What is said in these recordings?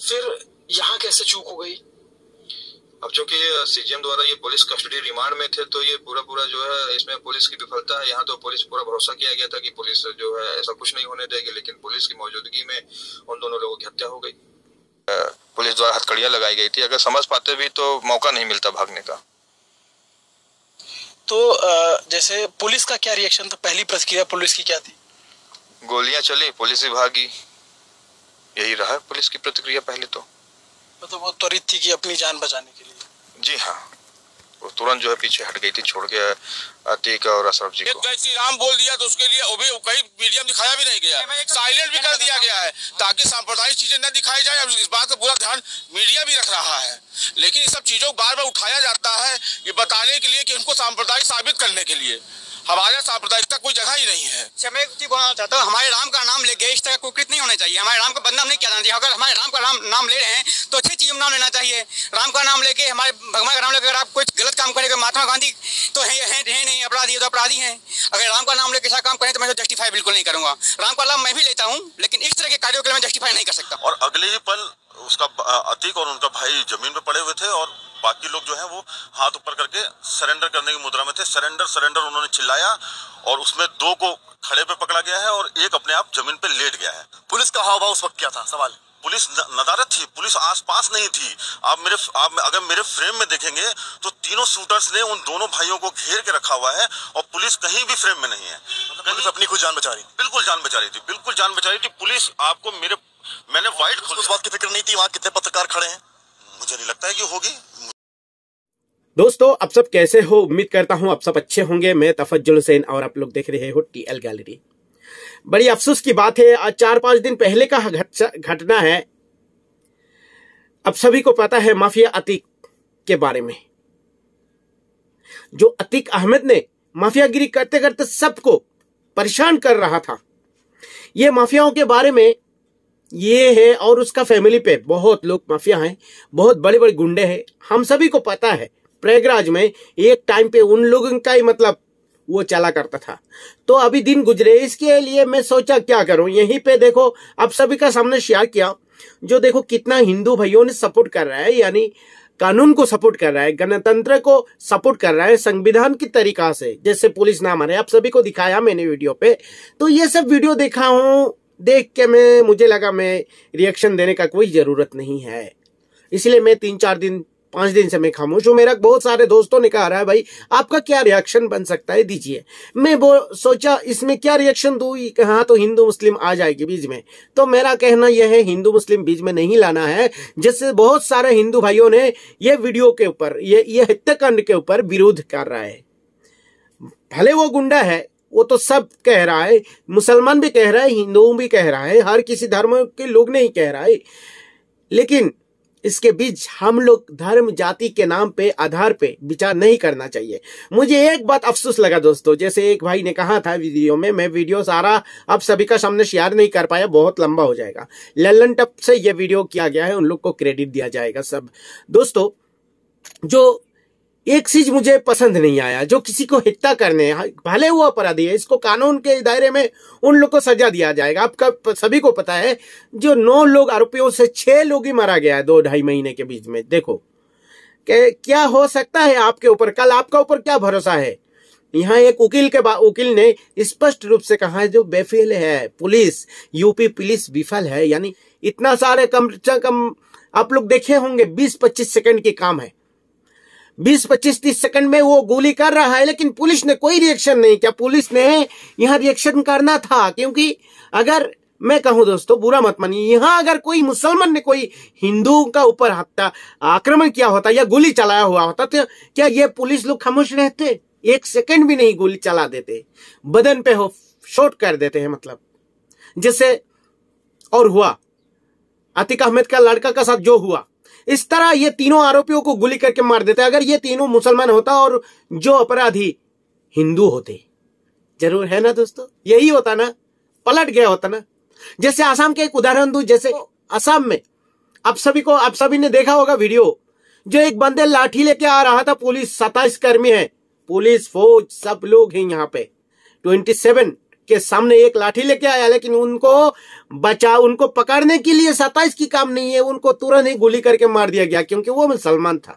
फिर यहाँ कैसे चूक हो गई? अब चूंकि सीजीएम द्वारा ये पुलिस कस्टडी रिमांड में थे, तो ये पूरा जो है इसमें पुलिस की विफलता है। यहाँ तो पुलिस पूरा भरोसा किया गया था कि पुलिस जो है ऐसा कुछ नहीं होने देगी, लेकिन पुलिस की मौजूदगी में उन दोनों लोगों की हत्या हो गई। पुलिस द्वारा हथकड़ियां लगाई गई थी, अगर समझ पाते भी तो मौका नहीं मिलता भागने का। तो जैसे पुलिस का क्या रिएक्शन था? पहली प्रतिक्रिया पुलिस की क्या थी? गोलियां चली, पुलिस भी भागी, यही रहा पुलिस की प्रतिक्रिया पहले तो। मतलब वो त्वरित थी कि अपनी जान बचाने के लिए। जी हाँ, वो तुरंत जो है पीछे हट गई थी, छोड़ के अतीक और अशरफ जी को। जय श्री राम बोल दिया तो उसके लिए वो भी कहीं मीडियम दिखाया भी नहीं गया, साइलेंट भी कर दिया गया है ताकि सांप्रदायिक चीजें न दिखाई जाए। इस बात का पूरा ध्यान मीडिया भी रख रहा है, लेकिन इस सब चीजों को बार बार उठाया जाता है ये बताने के लिए कि उनको सांप्रदायिक साबित करने के लिए। हमारे सांप्रदायिकता कोई जगह ही नहीं है। मैं बोलना चाहता हूँ, हमारे राम का नाम लेके इस तरह कुकृत नहीं होना चाहिए। हमारे राम का बदनाम नहीं किया जाना चाहिए। अगर हमारे राम का नाम ले रहे हैं तो अच्छी चीजों में नाम लेना चाहिए। राम का नाम लेके, हमारे भगवान का नाम लेकर आप कुछ गलत काम करेंगे, महात्मा गांधी तो है नहीं अपराधी, तो अपराधी हैं। अगर राम का नाम लेके ऐसा काम करें तो मैं जस्टिफाई बिल्कुल नहीं करूंगा। राम का नाम मैं भी लेता हूँ, लेकिन इस तरह के कार्यों के लिए मैं जस्टिफाई नहीं कर सकता। और अगले ही पल उसका अतीक और उनका भाई जमीन पे पड़े हुए थे और बाकी लोग जो है वो हाथ ऊपर करके सरेंडर करने की मुद्रा में थे। सरेंडर उन्होंने चिल्लाया और उसमें 2 को खड़े पे पकड़ा गया है और एक अपने आप जमीन पे लेट गया है। पुलिस का हाव भाव उस वक्त क्या था? सवाल। पुलिस नदारत थी, पुलिस आसपास नहीं थी। आप अगर मेरे फ्रेम में देखेंगे तो तीनों शूटर्स ने उन दोनों भाइयों को घेर के रखा हुआ है और पुलिस कहीं भी फ्रेम में नहीं है। पुलिस अपनी खुद जान बचा रही, बिल्कुल जान बचा रही थी, बिल्कुल जान बचा रही थी। पुलिस आपको मैंने वाइट खोल, उस बात की फिक्र नहीं थी वहाँ कितने पत्रकार खड़े हैं, मुझे नहीं लगता है कि होगी। दोस्तों, आप सब कैसे हो? उम्मीद करता हूं आप सब अच्छे होंगे। मैं तफज्जुल हुसैन और आप लोग देख रहे हो टीएल गैलरी। बड़ी अफसोस की बात है, आज 4-5 दिन पहले का घटना है। अब सभी को पता है माफिया अतीक के बारे में। जो अतीक अहमद ने माफियागिरी करते करते सबको परेशान कर रहा था। ये माफियाओं के बारे में ये है, और उसका फैमिली पे बहुत लोग माफिया हैं, बहुत बड़े बड़े गुंडे हैं। हम सभी को पता है प्रयागराज में एक टाइम पे उन लोगों का ही मतलब वो चला करता था। तो अभी दिन गुजरे, इसके लिए मैं सोचा क्या करूं, यहीं पे देखो आप सभी का सामने शेयर किया। जो देखो कितना हिंदू भाइयों ने सपोर्ट कर रहा है, यानी कानून को सपोर्ट कर रहा है, गणतंत्र को सपोर्ट कर रहा है संविधान की तरीका से, जैसे पुलिस ना मारे। आप सभी को दिखाया मैंने वीडियो पे। तो ये सब वीडियो देखा हूं, देख के मुझे लगा मैं रिएक्शन देने का कोई जरूरत नहीं है, इसलिए मैं 3-4-5 दिन से मैं खामोश हूं। मेरा बहुत सारे दोस्तों ने कहा रहा है भाई आपका क्या रिएक्शन बन सकता है, दीजिए। मैं वो सोचा इसमें क्या रिएक्शन दूं, कहा तो हिंदू मुस्लिम आ जाएगी बीच में। तो मेरा कहना यह है हिंदू मुस्लिम बीच में नहीं लाना है, जिससे बहुत सारे हिंदू भाइयों ने ये वीडियो के ऊपर, ये हत्याकांड के ऊपर विरोध कर रहा है। भले वो गुंडा है, वो तो सब कह रहा है, मुसलमान भी कह रहा है, हिंदू भी कह रहा है, हर किसी धर्म के लोग नहीं कह रहा है। लेकिन इसके बीच हम लोग धर्म जाति के नाम पे, आधार पे विचार नहीं करना चाहिए। मुझे एक बात अफसोस लगा दोस्तों, जैसे एक भाई ने कहा था वीडियो में, मैं वीडियो सारा अब सभी का सामने शेयर नहीं कर पाया, बहुत लंबा हो जाएगा। लल्लन टप से ये वीडियो किया गया है, उन लोग को क्रेडिट दिया जाएगा सब। दोस्तों, जो एक चीज मुझे पसंद नहीं आया, जो किसी को हत्या करने, भले वो अपराधी है, इसको कानून के दायरे में उन लोग को सजा दिया जाएगा। आपका सभी को पता है जो 9 लोग आरोपियों से 6 लोग ही मारा गया है 2-2.5 महीने के बीच में। देखो क्या हो सकता है आपके ऊपर, कल आपका ऊपर क्या भरोसा है। यहाँ एक वकील ने स्पष्ट रूप से कहा है जो बेफिल है पुलिस, यूपी पुलिस विफल है। यानी इतना सारे कम से कम आप लोग देखे होंगे 20-25 सेकंड के काम है, 20-25-30 सेकंड में वो गोली कर रहा है, लेकिन पुलिस ने कोई रिएक्शन नहीं किया। पुलिस ने यहाँ रिएक्शन करना था, क्योंकि अगर मैं कहूं दोस्तों, बुरा मत मानिए, यहाँ अगर कोई मुसलमान ने कोई हिंदू का ऊपर हत्या आक्रमण किया होता या गोली चलाया हुआ होता तो क्या ये पुलिस लोग खामोश रहते? 1 सेकंड भी नहीं गोली चला देते, बदन पे हो शॉट कर देते हैं। मतलब जैसे और हुआ अतीक अहमद का लड़का का साथ जो हुआ, इस तरह ये तीनों आरोपियों को गोली करके मार देते। अगर ये तीनों मुसलमान होता और जो अपराधी हिंदू होते, जरूर है ना दोस्तों, यही होता ना, पलट गया होता ना। जैसे आसाम के एक उदाहरण दूं, जैसे आसाम में आप सभी ने देखा होगा वीडियो, जो एक बंदे लाठी लेके आ रहा था, पुलिस 27 कर्मी है, पुलिस फौज सब लोग हैं यहाँ पे, 27 के सामने एक लाठी लेके आया, लेकिन उनको पकड़ने के लिए 27 की काम नहीं है, उनको तुरंत ही गोली करके मार दिया गया क्योंकि वो मुसलमान था।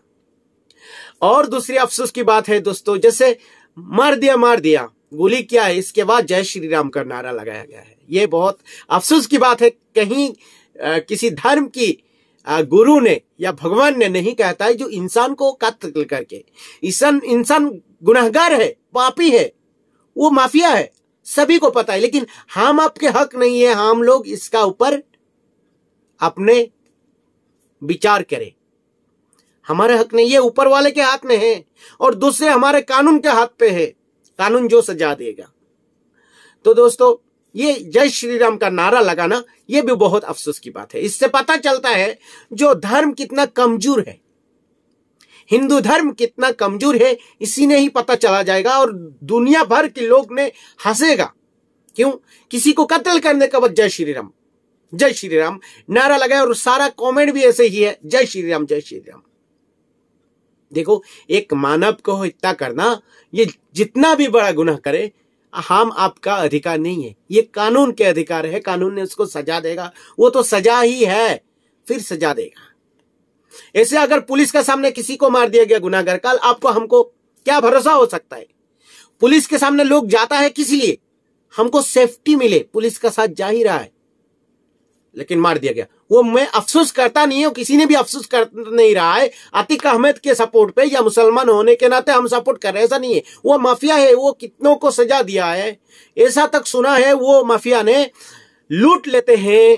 और दूसरी अफसोस की बात है दोस्तों, जैसे मार दिया, गोली क्या है, इसके बाद जय श्री राम का नारा लगाया गया है। ये बहुत अफसोस की बात है। कहीं किसी धर्म की गुरु ने या भगवान ने नहीं कहता है जो इंसान को कत्ल करके, इंसान गुनहगार है, पापी है, वो माफिया है, सभी को पता है, लेकिन हम आपके हक नहीं है, हम लोग इसका ऊपर अपने विचार करें। हमारे हक नहीं, ये ऊपर वाले के हाथ में है और दूसरे हमारे कानून के हाथ पे है, कानून जो सजा देगा। तो दोस्तों, ये जय श्री राम का नारा लगाना ये भी बहुत अफसोस की बात है। इससे पता चलता है जो धर्म कितना कमजोर है, हिंदू धर्म कितना कमजोर है, इसी ने ही पता चला जाएगा और दुनिया भर के लोग ने हंसेगा। क्यों? किसी को कत्ल करने के बाद जय श्री राम नारा लगाया और सारा कमेंट भी ऐसे ही है, जय श्री राम जय श्री राम। देखो, एक मानव को इतना करना, ये जितना भी बड़ा गुनाह करे, हम आपका अधिकार नहीं है, ये कानून के अधिकार है। कानून ने उसको सजा देगा, वो तो सजा ही है, फिर सजा देगा। ऐसे अगर पुलिस के सामने किसी को मार दिया गया गुनाहगार, कल आपको हमको क्या भरोसा हो सकता है? पुलिस के सामने लोग जाता है किस लिए? हमको सेफ्टी मिले, पुलिस का साथ जा ही रहा है, लेकिन मार दिया गया। वो मैं अफसोस करता नहीं हूं, किसी ने भी अफसोस कर नहीं रहा है अतीक अहमद के सपोर्ट पे या मुसलमान होने के नाते हम सपोर्ट कर रहे हैं, ऐसा नहीं है। वो माफिया है, वो कितनों को सजा दिया है, ऐसा तक सुना है वो माफिया ने लूट लेते हैं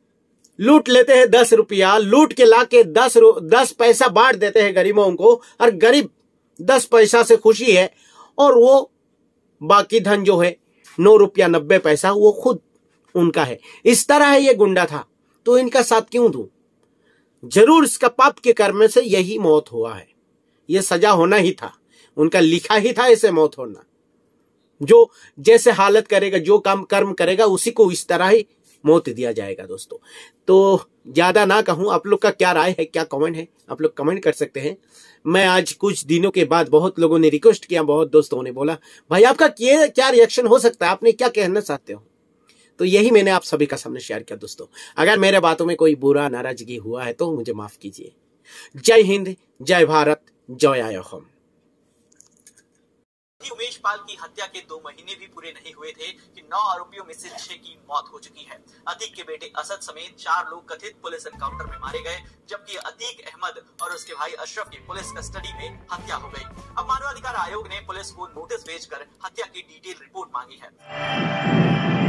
10 रुपया, लूट के लाके 10 पैसा बांट देते हैं गरीबों को, और गरीब 10 पैसा से खुशी है, और वो बाकी धन जो है 9 रुपया 90 पैसा वो खुद उनका है। इस तरह है ये गुंडा था, तो इनका साथ क्यों दूं? जरूर इसका पाप के कर्म से यही मौत हुआ है, ये सजा होना ही था, उनका लिखा ही था ऐसे मौत होना। जो जैसे हालत करेगा, जो काम कर्म करेगा, उसी को इस तरह ही मौत दिया जाएगा। दोस्तों, तो ज्यादा ना कहूं, आप लोग का क्या राय है, क्या कमेंट है, आप लोग कमेंट कर सकते हैं। मैं आज कुछ दिनों के बाद बहुत लोगों ने रिक्वेस्ट किया, बहुत दोस्तों ने बोला भाई आपका क्या रिएक्शन हो सकता है, आपने क्या कहना चाहते हो, तो यही मैंने आप सभी का सामने शेयर किया। दोस्तों, अगर मेरे बातों में कोई बुरा नाराजगी हुआ है तो मुझे माफ कीजिए। जय हिंद, जय भारत, जय आयोहम। उमेश पाल की हत्या के 2 महीने भी पूरे नहीं हुए थे कि 9 आरोपियों में से 6 की मौत हो चुकी है। अतीक के बेटे असद समेत 4 लोग कथित पुलिस एनकाउंटर में मारे गए, जबकि अतीक अहमद और उसके भाई अशरफ की पुलिस कस्टडी में हत्या हो गई। अब मानवाधिकार आयोग ने पुलिस को नोटिस भेजकर हत्या की डिटेल रिपोर्ट मांगी है।